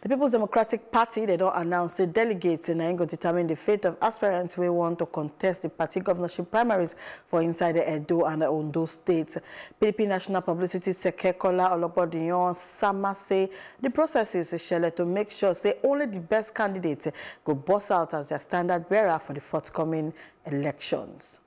The People's Democratic Party, they don't announce the delegates and going to determine the fate of aspirants who want to contest the party governorship primaries for inside the Edo and Ondo States. PDP National Publicity Secretary Olopodiyon Sama say the process is scheduled to make sure say only the best candidates go boss out as their standard bearer for the forthcoming elections.